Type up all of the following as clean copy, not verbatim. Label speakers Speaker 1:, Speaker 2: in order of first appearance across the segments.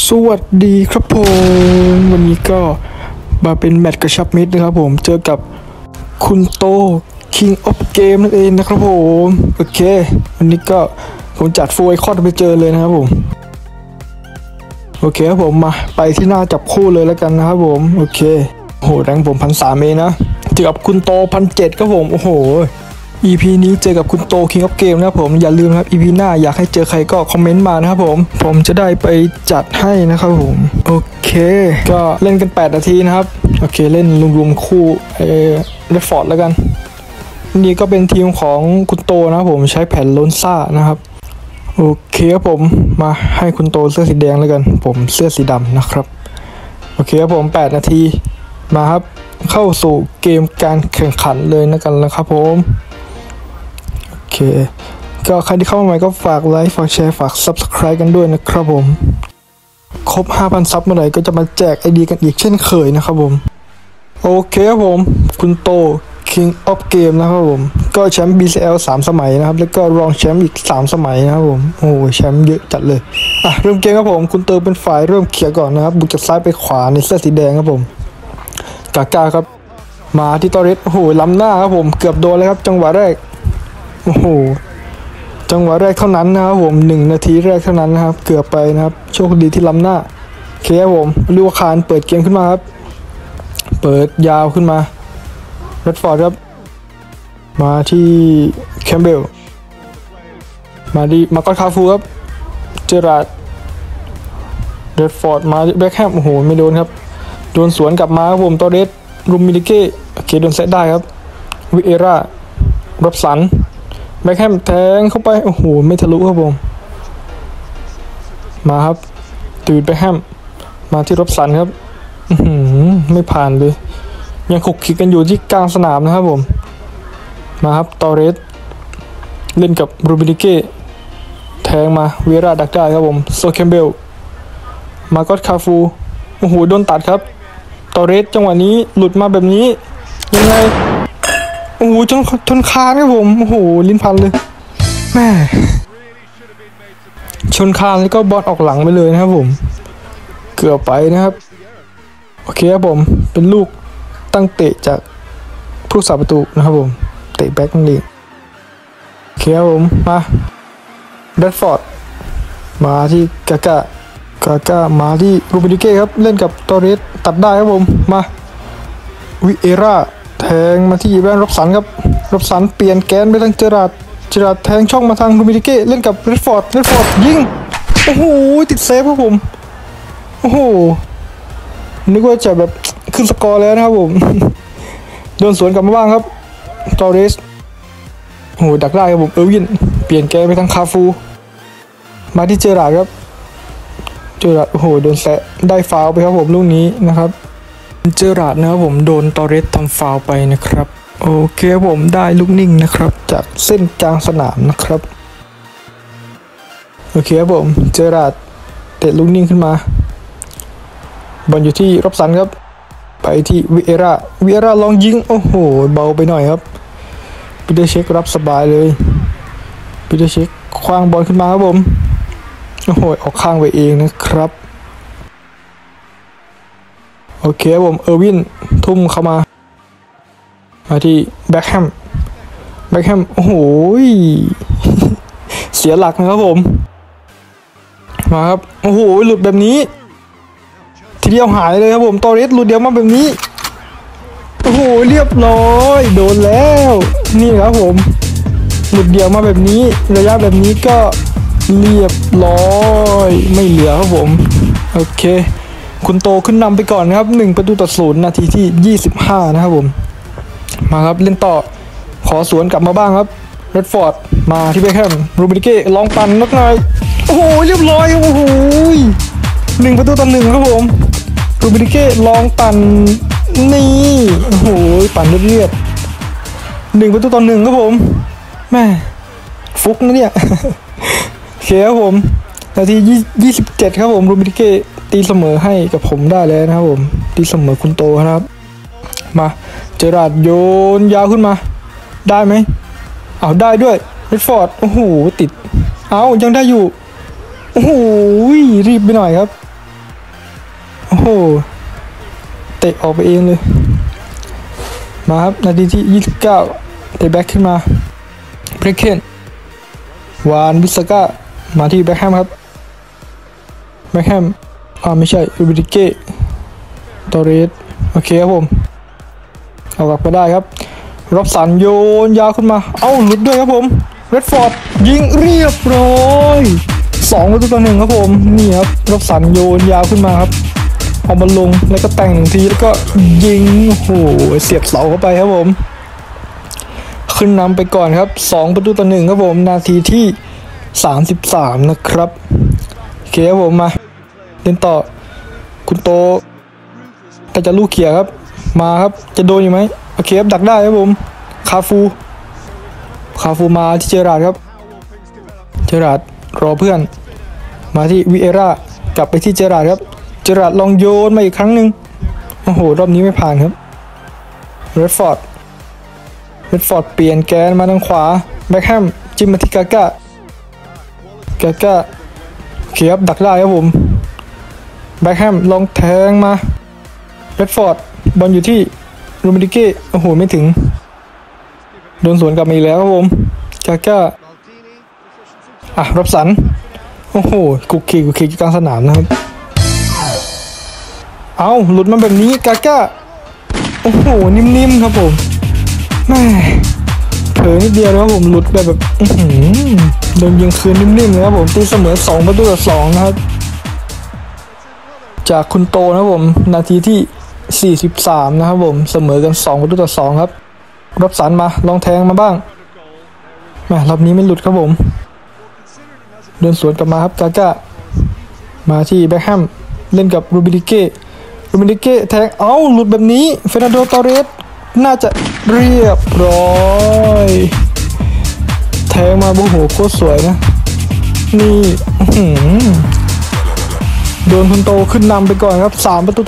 Speaker 1: สวัสดีครับผมวันนี้ก็มาเป็นแมตช์กระชับมิตรนะครับผมเจอกับคุณโต King of Game นั่นเองนะครับผมโอเควันนี้ก็ผมจัดฟูลไอคอนไปเจอเลยนะครับผมโอเคครับผมมาไปที่หน้าจับคู่เลยแล้วกันนะครับผมโอเคโอ้โหแรงผม1,300เองนะเจอกับคุณโต1,700ครับผมโอ้โหEP นี้เจอกับคุณโต King of Game นะครับผมอย่าลืมนะครับ EP หน้าอยากให้เจอใครก็คอมเมนต์มานะครับผมจะได้ไปจัดให้นะครับผมโอเคก็เล่นกัน8นาทีนะครับโอเคเล่นรวมๆคู่เรดฟอร์ดแล้วกันนี่ก็เป็นทีมของคุณโตนะครับผมใช้แผ่นโลนซ่านะครับโอเคครับผมมาให้คุณโตเสื้อสีแดงแล้วกันผมเสื้อสีดำนะครับโอเคครับผม8นาทีมาครับเข้าสู่เกมการแข่งขันเลยนะกันแล้วครับผมโอเคก็ใครที่เข้ามาใหม่ก็ฝากไลค์ฝากแชร์ฝาก Subscribe กันด้วยนะครับผมครบ 5,000 ซับเมื่อไหร่ก็จะมาแจกไอดีกันอีกเช่นเคยนะครับผมโอเคครับผมคุณโต King of Game นะครับผมก็แชมป์ BCL 3 สมัยนะครับแล้วก็รองแชมป์อีก3 สมัยนะครับผมโอ้แชมป์เยอะจัดเลยเริ่มเกมครับผมคุณโตเป็นฝ่ายเริ่มเขี่ยก่อนนะครับบุกจากซ้ายไปขวาในเสื้อสีแดงครับผมกาครับมาที่ตอริสโอ้โหล้ำหน้าครับผมเกือบโดนเลยครับจังหวะแรกโอ้โหจังหวะแรกเท่านั้นนะครับผม1 นาทีแรกเท่านั้นนะครับเกือบไปนะครับโชคดีที่ล้ำหน้าโอเคครับผมลิวคารเปิดเกมขึ้นมาครับเปิดยาวขึ้นมาเรดฟอร์ดครับมาที่แคมเบลมาดีมาก็คาฟูครับเจอราดเรดฟอร์ดมาแบ็คแฮมโอ้โหไม่โดนครับโดนสวนกลับมาครับผมตอเรสรูมิลิเก้โอเคโดนเซตได้ครับวิเอร่ารับสันแบ็คแฮมแทงเข้าไปโอ้โหไม่ทะลุครับผมมาครับตูดแบ็คแฮมมาที่รับสันครับไม่ผ่านเลยยังขกขิกกันอยู่ที่กลางสนามนะครับผมมาครับตอเรสเล่นกับรูมิลิเก้แทงมาวิเอร่าดักได้ครับผมโซแคมเบลมาก็คาฟูโอ้โหโดนตัดครับตอเรสจังหวะนี้หลุดมาแบบนี้ยังไงโอ้โหชนคานครับผมโอ้โหลิ้นพันเลยแม่ชนคานแล้วก็บอลออกหลังไปเลยนะครับผมเกือบไปนะครับโอเคครับผมเป็นลูกตั้งเตะจากผู้สาประตูนะครับผมเตะแบ็คนั่นเองโอเคครับผมมาแรดฟอร์ดมาที่กาก้ามาที่รูบิดิเก้ครับเล่นกับตอเรสตัดได้ครับผมมาวิเอร่าแทงมาที่แวนรับสันครับรับสันเปลี่ยนแกนไปทางเจอราดแทงช่องมาทางรูบิดิเก้เล่นกับเรดฟอร์ดยิงโอ้โหติดเซฟครับผมโอ้โหนึกว่าจะแบบขึ้นสกอร์แล้วนะครับผมโดนสวนกลับมาบ้างครับตอเรสโอ้โหดักได้ครับผมวินเปลี่ยนแกนไปทางคาฟูมาที่เจอราดครับเจอราดโอ้โหโดนแซะได้ฟาวไปครับผมลูกนี้นะครับเจอราดนะครับผมโดนตอเรสทำฟาวไปนะครับโอเคผมได้ลูกนิ่งนะครับจากเส้นกลางสนามนะครับโอเคครับผมเจอราดเตะลูกนิ่งขึ้นมาบอลอยู่ที่รับสันครับไปที่วิเอร่าลองยิงโอ้โหเบาไปหน่อยครับปีเตอร์เช็ครับสบายเลยปีเตอร์เช็คคว้างบอลขึ้นมาครับผมโอ้โหออกข้างไปเองนะครับโอเคผมวินทุ่มเข้ามาที่แบ็คแฮมโอ้โหเสียหลักนะครับผมมาครับโอ้โหหลุดแบบนี้ทีเดียวหายเลยครับผมตอเรสหลุดเดียวมาแบบนี้โอ้โหเรียบร้อยโดนแล้วนี่ครับผมหลุดเดียวมาแบบนี้ระยะแบบนี้ก็เรียบร้อยไม่เหลือครับผมโอเคคุณโตขึ้นนำไปก่อนนะครับ1-0นาทีที่25นะครับผมมาครับเล่นต่อขอสวนกลับมาบ้างครับเรดฟอร์ดมาที่แบ็คแฮมรูบิดิเก้ลองปั่นนักหน่อยโอ้โหเรียบร้อยโอ้โห1-1ครับผมรูบิดิเก้ลองปั่นนี่โอ้โหปั่นเรียบ1-1ครับผมแม่ฟุกนะเนี่ยโอเคครับผมนาที27ครับผมรูบิดิเก้ตีเสมอให้กับผมได้แล้วนะครับผมตีเสมอคุณโตครับมาเจอราดโยนยาวขึ้นมาได้ไหมเอาได้ด้วยเรดฟอร์ดโอ้โหติดเอายังได้อยู่โอ้โหรีบไปหน่อยครับโอ้โหเตะออกไปเองเลยมาครับนาทีที่29เตะแบ็คขึ้นมาเบรกเคนวานบิสก้ามาที่แบ็คแฮมครับแบ็คแฮมไม่ใช่รูบิดิเก้ตอเรสโอเคครับผมเอากลับไปได้ครับรับสันโยนยาวขึ้นมาเอ้าหลุดด้วยครับผมเรดฟอร์ดยิงเรียบร้อย2-1ครับผมนี่ครับรับสันโยนยาวขึ้นมาครับเอาบอลลงแล้วก็แต่ง1ทีแล้วก็ยิงโอ้โหเสียบเสาเข้าไปครับผมขึ้นนำไปก่อนครับ2-1ครับผมนาทีที่33นะครับโอเคครับผมมาเล่นต่อคุณโตแต่จะลูกเขี่ยครับมาครับจะโดนอยู่ไหมโอเคครับดักได้ครับผมคาฟูมาที่เจอราร์ดครับเจอราร์ดรอเพื่อนมาที่วิเอร่ากลับไปที่เจอราร์ดครับเจอราร์ดลองโยนมาอีกครั้งหนึ่งโอ้โหรอบนี้ไม่ผ่านครับเรดฟอร์ดเปลี่ยนแกนมาทางขวาแบ็คแฮมจิ้มมาที่กาก้าโอเคครับดักได้ครับผมแบ็คแฮมลองแทงมาเรดฟอร์ดบอลอยู่ที่รูมิดิเก้โอ้โหไม่ถึงโดนสวนกลับมาอีกแล้วครับผมกาก้ารับสันโอ้โหกุกคีกลางสนามนะครับเอาหลุดมาแบบนี้กาก้าโอ้โหนิ่มๆครับผมแม่เผลอนิดเดียวนะครับผมหลุดแบบโดนยิงคืนนิ่มๆเลยครับผมตีเสมอ2-2นะครับจากคุณโตนะครับผมนาทีที่43นะครับผมเสมอกัน2-2ครับรับสันมาลองแทงมาบ้างแม่รอบนี้ไม่หลุดครับผมเดินสวนกลับมาครับกาก้ามาที่แบ็คแฮมเล่นกับรูบิดิเก้แทงหลุดแบบนี้เฟรนันโด ตอเรสน่าจะเรียบร้อยแทงมาโอ้โหโคตรสวยนะนี่โดนคุณโตขึ้นนำไปก่อนครับ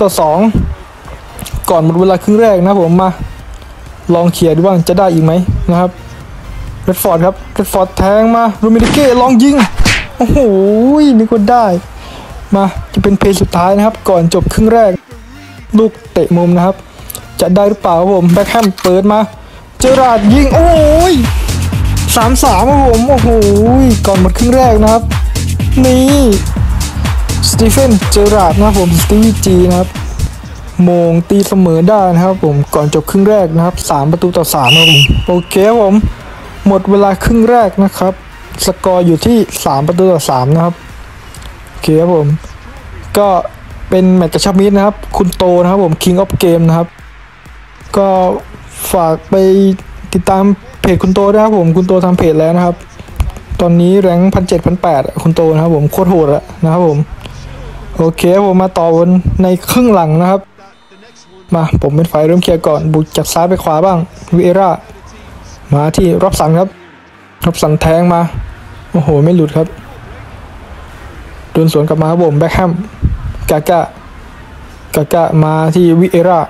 Speaker 1: 3-2ก่อนหมดเวลาครึ่งแรกนะผมมาลองเขี่ยดูบ้างจะได้อีกไหมนะครับเรดฟอร์ดแทงมารูมิดิเก้ลองยิงโอ้โหนี่ก็ได้มาจะเป็นเพลย์สุดท้ายนะครับก่อนจบครึ่งแรกลูกเตะมุมนะครับจะได้หรือเปล่าครับผมแบ็คแฮมเปิดมาเจอราร์ดยิงโอ้ย3-3ครับผมโอ้โหก่อนหมดครึ่งแรกนะครับนี่สตีเฟนเจอราร์ดนะครับผมสตีวีจีนะครับโมงตีเสมอได้นะครับผมก่อนจบครึ่งแรกนะครับ3-3ครับผมโอเคครับผมหมดเวลาครึ่งแรกนะครับสกอร์อยู่ที่3-3นะครับโอเคครับผมก็เป็นแมตช์กระชับมิตรนะครับคุณโตนะครับผม King of Game นะครับก็ฝากไปติดตามเพจคุณโตด้วยครับผมคุณโตทำเพจแล้วนะครับตอนนี้แรง1,700-1,800คุณโตนะครับผมโคตรโหดแล้วนะครับผมโอเคผมมาต่อวันในครึ่งหลังนะครับมาผมเป็นฝ่ายเริ่มเคลียร์ก่อนบุกจากซ้ายไปขวาบ้างวิเอร่ามาที่รับสันครับรับสันแทงมาโอ้โหไม่หลุดครับโดนสวนกลับมาครับผมแบ็คแฮมกาก้ามาที่วิเอร่า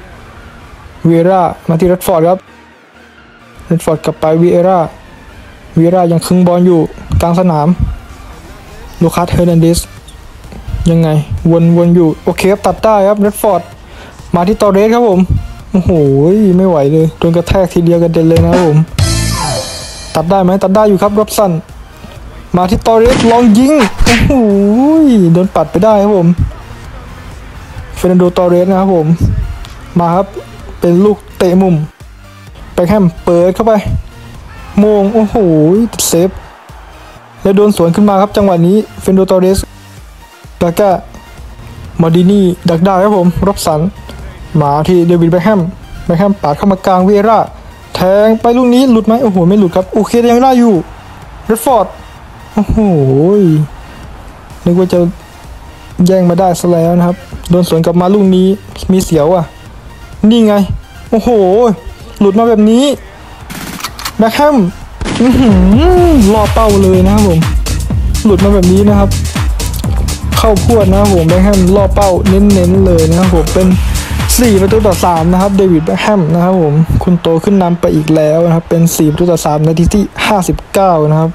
Speaker 1: มาที่เรดฟอร์ดครับเรดฟอร์ดกลับไปวิเอร่ายังคึงบอลอยู่กลางสนามลูคัสเฮอร์นันเดสยังไงวนอยู่โอเคครับตัดได้ครับเรดฟอร์ดมาที่ตอเรสครับผมโอ้โหไม่ไหวเลยโดนกระแทกทีเดียวกันเด็นเลยนะครับผมตัดได้ไหมตัดได้อยู่ครับรับสันมาที่ตอเรสลองยิงโอ้โหโดนปัดไปได้ครับผมเฟรนันโด ตอเรสนะครับผมมาครับเป็นลูกเตะมุมแบ็คแฮมเปิดเข้าไปโมงโอ้โหติดเซฟแล้วโดนสวนขึ้นมาครับจังหวะนี้เฟรนันโด ตอเรสกาก้ามาดินี่ดักได้ครับผมรับสันมาที่เดวิดแบ็คแฮมปาดเข้ามากลางวิเอร่าแทงไปลูกนี้หลุดไหมโอ้โหไม่หลุดครับโอเคยังได้อยู่เรดฟอร์ดโอ้โหนึกว่าจะแย่งมาได้ซะแล้วนะครับโดนสวนกลับมาลูกนี้มีเสียวนี่ไงโอ้โหหลุดมาแบบนี้แบ็คแฮมล่อเป้าเลยนะครับผมหลุดมาแบบนี้นะครับเข้าพวดนะครับผมแบ็คแฮมล่อเป้าเน้นเลยนะครับผมเป็น4-3นะครับเดวิดแบ็คแฮมนะครับผมคุณโตขึ้นนำไปอีกแล้วนะครับเป็น4-3นาทีที่59นะครับ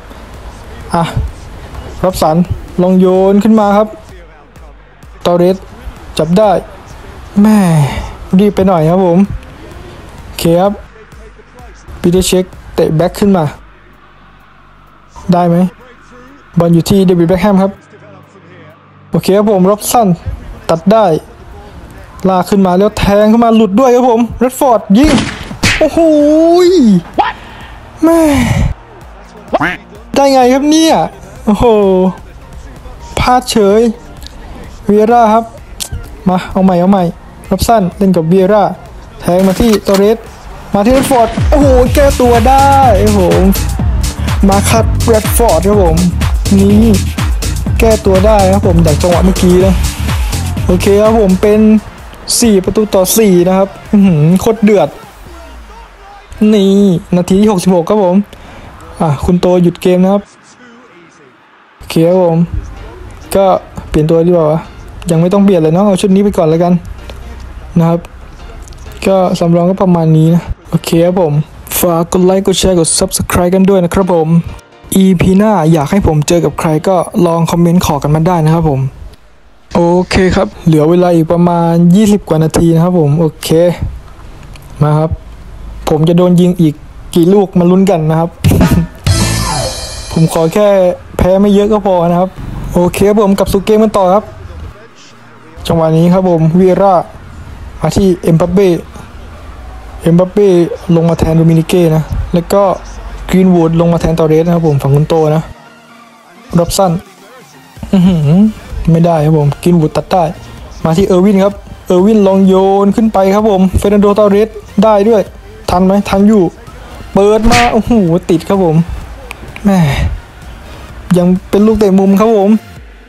Speaker 1: รับสันลองโยนขึ้นมาครับตอเรสจับได้แม่รีบไปหน่อยครับผมโอเคครับปีเตอร์เช็คเตะแบ็คขึ้นมาได้ไหมบอลอยู่ที่เดวิดแบ็คแฮมครับโอเคครับผมร็อบสันตัดได้ลากขึ้นมาแล้วแทงขึ้นมาหลุดด้วยครับผมเรดฟอร์ดยิงโอ้โหแม่ได้ไงครับเนี่ยโอ้โหพลาดเฉยเวียร่าครับมาเอาใหม่รับสั้นเล่นกับเวียร่าแทงมาที่ตอเรสมาที่เรดฟอร์ดโอ้โหแก้ตัวได้โอ้โหมาคัดเรดฟอร์ดครับผมนี่แก้ตัวได้ครับผมจากจังหวะเมื่อกี้นะโอเคครับผมเป็น4-4นะครับโคตรเดือดนี่นาทีที่66ครับผมคุณโตหยุดเกมนะครับโอเคครับผมก็เปลี่ยนตัวดีกว่าวะยังไม่ต้องเปลี่ยนเลยเนาะเอาชุดนี้ไปก่อนแล้วกันนะครับก็สำรองก็ประมาณนี้นะโอเคครับผมฝากกดไลค์กดแชร์กด Subscribe กันด้วยนะครับผม EP หน้าอยากให้ผมเจอกับใครก็ลองคอมเมนต์ขอกันมาได้นะครับผมโอเคครับเหลือเวลาอีกประมาณ20กว่านาทีนะครับผมโอเคมาครับผมจะโดนยิงอีกกี่ลูกมาลุ้นกันนะครับ ผมขอแค่แพ้ไม่เยอะก็พอนะครับโอเคผมกลับสู่เกมกันต่อครับจังหวะนี้ครับผมวีร่ามาที่เอ็มบัปเป้ลงมาแทนโดมินิเก้นะแล้วก็กรีนวูดลงมาแทนตอเรสนะครับผมฝั่งคุณโตนะรับสั้นไม่ได้ครับผมกรีนวูดตัดได้มาที่เออร์วินครับเออร์วินลองโยนขึ้นไปครับผมเฟรนันโดตอเรสได้ด้วยทันไหมทันอยู่เปิดมาโอ้โหติดครับผมแม่ยังเป็นลูกเตะมุมครับผม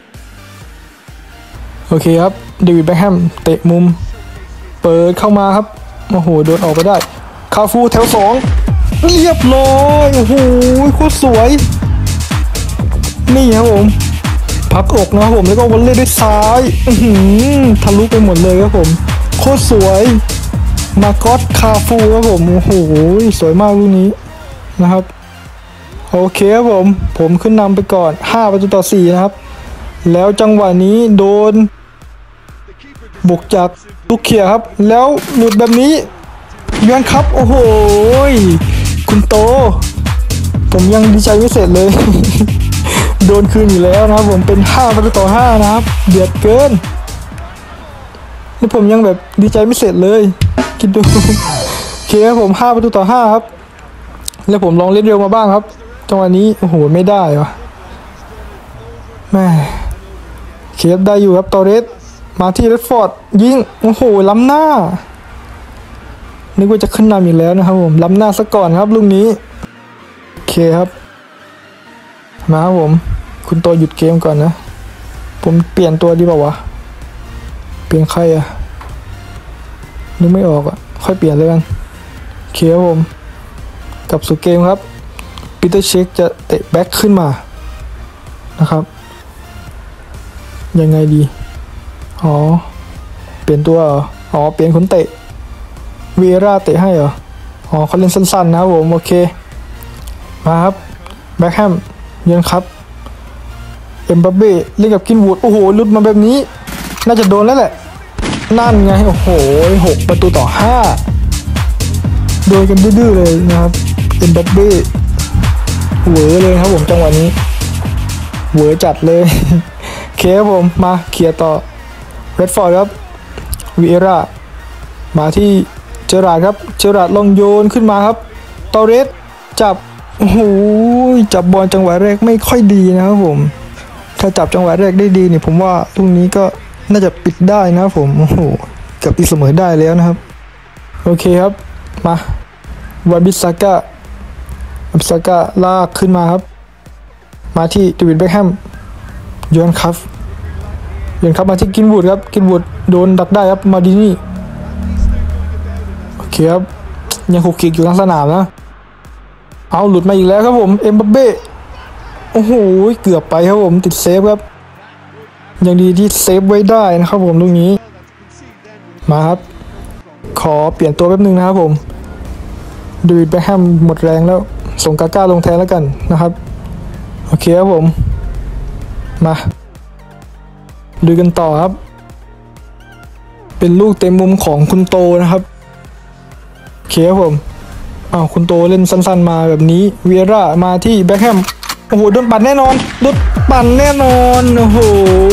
Speaker 1: โอเคครับเดวิดแบ็คแฮมเตะมุมเปิดเข้ามาครับโอ้โหโดนออกไปได้คาฟูแถว2เรียบร้อยโอ้โหโคตรสวยนี่ครับผมพับอกนะครับผมแล้วก็วอลเลย์ด้วยซ้ายทะลุไปหมดเลยครับผมโคตรสวยมาโกสคาฟูครับผมโอ้โหสวยมากลูกนี้นะครับโอเคครับผมขึ้นนำไปก่อน5-4นะครับแล้วจังหวะนี้โดนบุกจากตุกเขียครับแล้วหลุดแบบนี้ย้อนครับโอ้โหคุณโตผมยังดีใจไม่เสร็จเลย โดนคืนอยู่แล้วนะครับผมเป็น5-5นะครับเดือดเกินนี่ผมยังแบบดีใจไม่เสร็จเลยคิดดูโอเคครับผม5-5ครับแล้วผมลองเล่นเร็วมาบ้างครับจังหวะนี้โอ้โหไม่ได้วะแม่เคฟได้อยู่ครับตอเรสมาที่เรดฟอร์ดยิงโอ้โหล้ำหน้านึกว่าจะขึ้นนำอีกแล้วนะครับผมล้ำหน้าซะก่อนครับลูกนี้โอเคครับมาครับผมคุณโตหยุดเกมก่อนนะผมเปลี่ยนตัวดีเปล่าวะเปลี่ยนใครอะนึกไม่ออกอะค่อยเปลี่ยนเลยกันโอเคครับผมกลับสู่เกมครับปีเตอร์เช็คจะเตะแบ็คขึ้นมานะครับยังไงดีเปลี่ยนตัวเปลี่ยนคนเตะเวร่าเตะให้เหรอเขาเล่นสั้นๆนะครับผมโอเคมาครับแบ็คแฮมยืนครับเอ็มบัปเป้เล่นกับกินวูดโอ้โหลุดมาแบบนี้น่าจะโดนแล้วแหละนั่นไงโอ้โห6-5โดนกันดื้อๆเลยนะครับเอ็มบัปเป้เหวอเลยครับผมจังหวะนี้เหวอจัดเลยเคครับผมมาเคลียร์ต่อเรดฟอร์ดครับวีเอร่ามาที่เจอราร์ดครับเจอราร์ดลงโยนขึ้นมาครับตอเรสจับโอ้โหจับบอลจังหวะแรกไม่ค่อยดีนะครับผมถ้าจับจังหวะแรกได้ดีเนี่ยผมว่าตรงนี้ก็น่าจะปิดได้นะครับผมโอ้โหกับตีเสมอได้แล้วนะครับโอเคครับมาวาบิซาก้าลากขึ้นมาครับมาที่เดวิดแบ็คแฮมโยนครับมาที่กินวูดครับกินวูดโดนดักได้ครับมาดินี่โอเคครับยังคุกคิกอยู่ทั้งสนามนะเอาหลุดมาอีกแล้วครับผมเอ็มบัปเป้โอ้โหเกือบไปครับผมติดเซฟครับยังดีที่เซฟไว้ได้นะครับผมตรงนี้มาครับขอเปลี่ยนตัวแป๊บนึงนะครับผมเดวิดแบ็คแฮมหมดแรงแล้วส่งกาก้าลงแทนแล้วกันนะครับโอเคครับผมมาดูกันต่อครับเป็นลูกเต็มมุมของคุณโตนะครับโอเคครับผมคุณโตเล่นสั้นๆมาแบบนี้เวียร่ามาที่แบ็คแฮมโอ้โหโดนปั่นแน่นอนโดนปั่นแน่นอนโอ้โห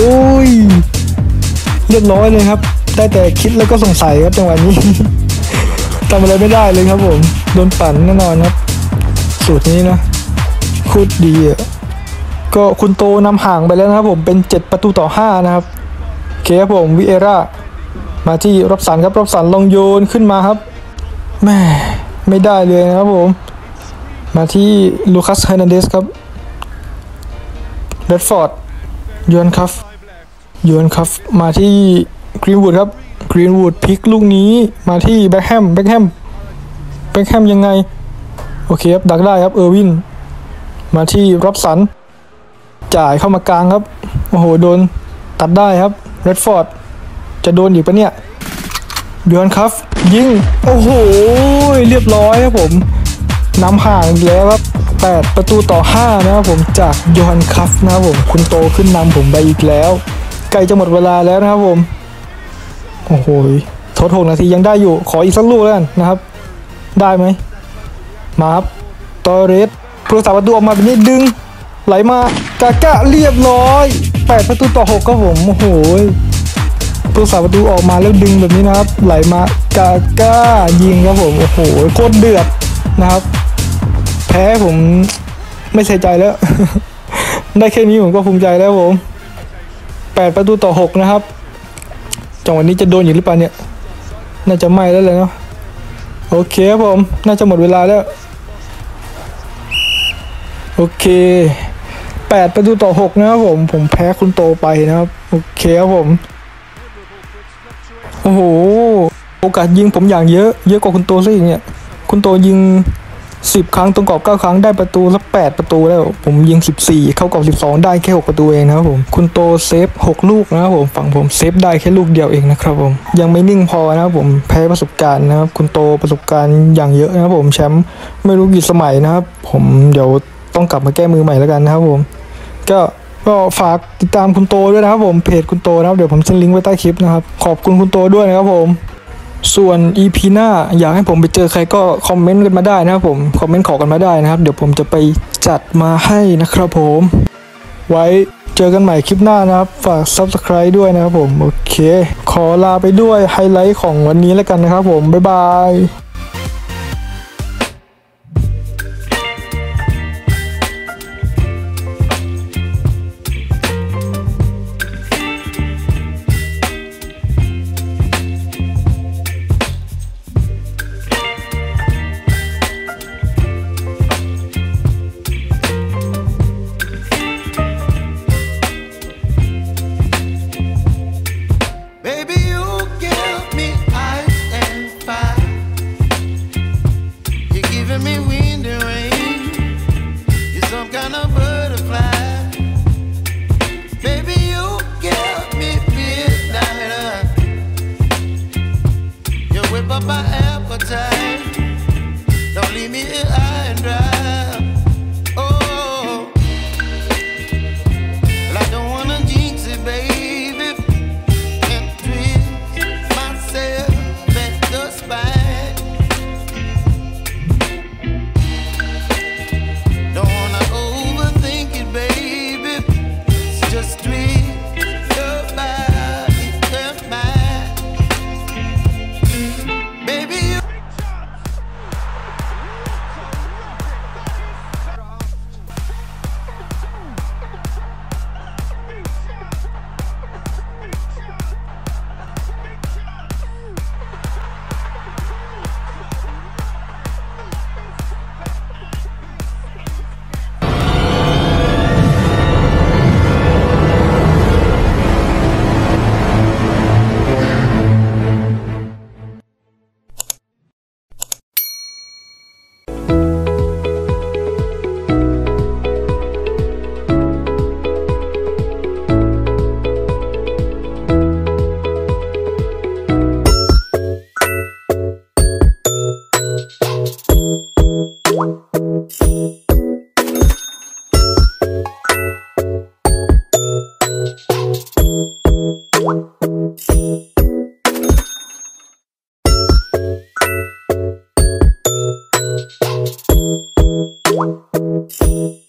Speaker 1: เรียบร้อยเลยครับได้แต่คิดแล้วก็สงสัยครับจังหวะนี้ ทำอะไรไม่ได้เลยครับผมโดนปั่นแน่นอนครับสูตรนี้นะโคตรดีอ่ะก็คุณโตนำห่างไปแล้วนะครับผมเป็น7-5นะครับโอเคครับผมวิเอร่ามาที่รับสันครับรับสันลองโยนขึ้นมาครับแม่ไม่ได้เลยนะครับผมมาที่ลูคัสเฮอร์นันเดสครับเรดฟอร์ดยวนคัฟมาที่กรีนวูดครับกรีนวูดพลิกลูกนี้มาที่แบ็คแฮมยังไงโอเคครับดักได้ครับเออร์วินมาที่รับสันจ่ายเข้ามากลางครับโอ้โหโดนตัดได้ครับเรดฟอร์ดจะโดนอีกปะเนี่ยยวนคัฟยิงโอ้โหเรียบร้อยครับผมนำห่างอีกแล้วครับ8-5นะครับผมจากยวนคัฟนะครับผมคุณโตขึ้นนำผมไปอีกแล้วใกล้จะหมดเวลาแล้วนะครับผมโอ้โหทด6 นาทียังได้อยู่ขออีกสักลูกแล้วกันนะครับได้ไหมมาครับตอเรสผู้รักษาประตูออกมาแบบนี้ดึงไหลมากาก้าเรียบร้อย8-6ครับผมโอ้โหผู้รักษาประตูออกมาแล้วดึงแบบนี้นะครับไหลมากาก้ายิงครับผมโอ้โหโคตรเดือดนะครับแพ้ผมไม่ใส่ใจแล้ว ได้แค่นี้ผมก็ภูมิใจแล้วผม8-6นะครับจังหวะนี้จะโดนอยู่หรือเปล่าเนี่ยน่าจะไม่แล้วเลยเนาะโอเคครับผมน่าจะหมดเวลาแล้วโอเค8-6นะครับผมแพ้คุณโตไปนะครับโอเคครับผมโอ้โหโอกาสยิงผมอย่างเยอะกว่าคุณโตซะอีกเนี่ยคุณโตยิง10 ครั้งตรงกรอบ9 ครั้งได้ประตูละ8 ประตูแล้วผมยิง14เข้ากรอบ12ได้แค่6 ประตูเองนะครับผมคุณโตเซฟ6 ลูกนะครับผมฝั่งผมเซฟได้แค่ลูกเดียวเองนะครับผมยังไม่นิ่งพอนะครับผมแพ้ประสบการณ์นะครับคุณโตประสบการณ์อย่างเยอะนะครับผมแชมป์ไม่รู้กี่สมัยนะครับผมเดี๋ยวต้องกลับมาแก้มือใหม่แล้วกันนะครับผมก็ฝากติดตามคุณโตด้วยนะครับผมเพจคุณโตนะครับเดี๋ยวผมจะลิงก์ไว้ใต้คลิปนะครับขอบคุณคุณโตด้วยนะครับผมส่วน EP หน้าอยากให้ผมไปเจอใครก็คอมเมนต์กันมาได้นะครับผมคอมเมนต์ขอกันมาได้นะครับเดี๋ยวผมจะไปจัดมาให้นะครับผมไว้เจอกันใหม่คลิปหน้านะครับฝาก Subscribe ด้วยนะครับผมโอเคขอลาไปด้วยไฮไลท์ของวันนี้แล้วกันนะครับผมบ๊ายบาย
Speaker 2: My appetite, don't leave me here high and dry. Oh, well, I don't wanna jinx it, baby, and twist myself at the spine. Don't wanna overthink it, baby. It's just twist your body and mine. Baby, you Thank you.